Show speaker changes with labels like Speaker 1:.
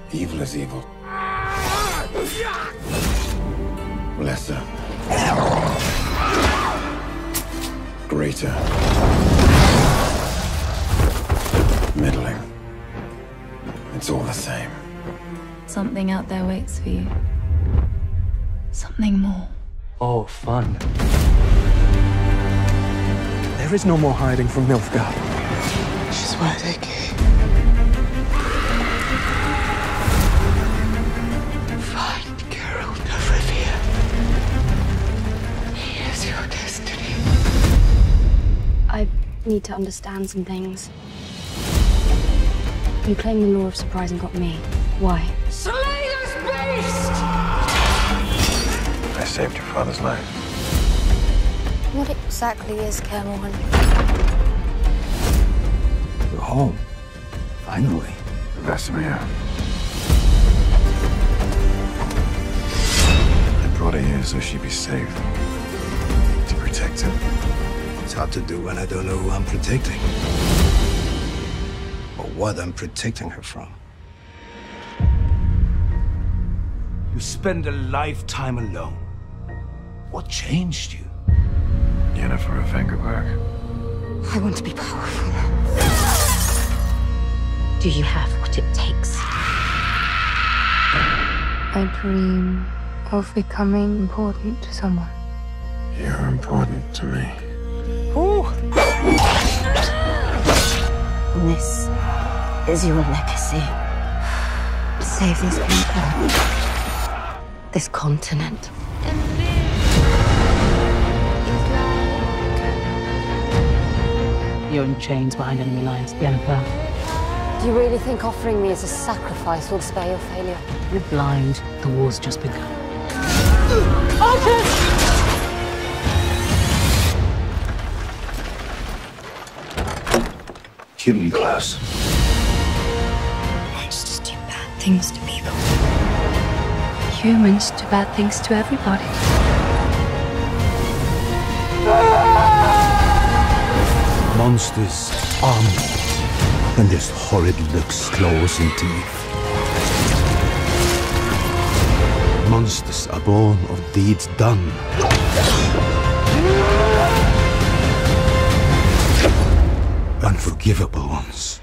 Speaker 1: Evil is evil. Lesser. Greater. Middling. It's all the same.
Speaker 2: Something out there waits for you. Something more.
Speaker 3: Oh, fun. There is no more hiding from Nilfgaard.
Speaker 4: She's why they came. Find Geralt of Rivia. He is your destiny.
Speaker 5: I need to understand some things. You claim the law of surprise and got me. Why?
Speaker 4: Slay this beast!
Speaker 1: I saved your father's life.
Speaker 5: What exactly is Kaer Morhen?
Speaker 6: You're home. Finally.
Speaker 1: Vesemir. I brought her here so she'd be safe. To protect her.
Speaker 6: It's hard to do when I don't know who I'm protecting. Or what I'm protecting her from.
Speaker 7: You spend a lifetime alone. What changed you?
Speaker 1: Yennefer of Vengerberg.
Speaker 5: I want to be powerful. Do you have what it takes? I dream of becoming important to someone.
Speaker 1: You're important to me.
Speaker 5: This is your legacy. Save these people. This continent.
Speaker 8: You're in chains behind enemy lines, Yennefer.
Speaker 5: Do you really think offering me as a sacrifice will spare your failure?
Speaker 8: You're blind. The war's just begun.
Speaker 6: Kill me, Klaus.
Speaker 5: Monsters do bad things to people. Humans do bad things to everybody.
Speaker 6: Monsters are more than just horrid looks, claws, and teeth. Monsters are born of deeds done. Unforgivable ones.